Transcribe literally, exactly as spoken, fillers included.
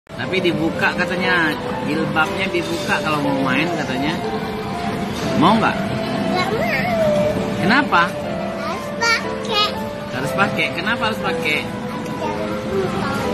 Tapi dibuka katanya, jilbabnya dibuka kalau mau main katanya. Mau nggak? Nggak mau. Kenapa? Harus pakai. Harus pakai. Kenapa harus pakai? Jangan lupa.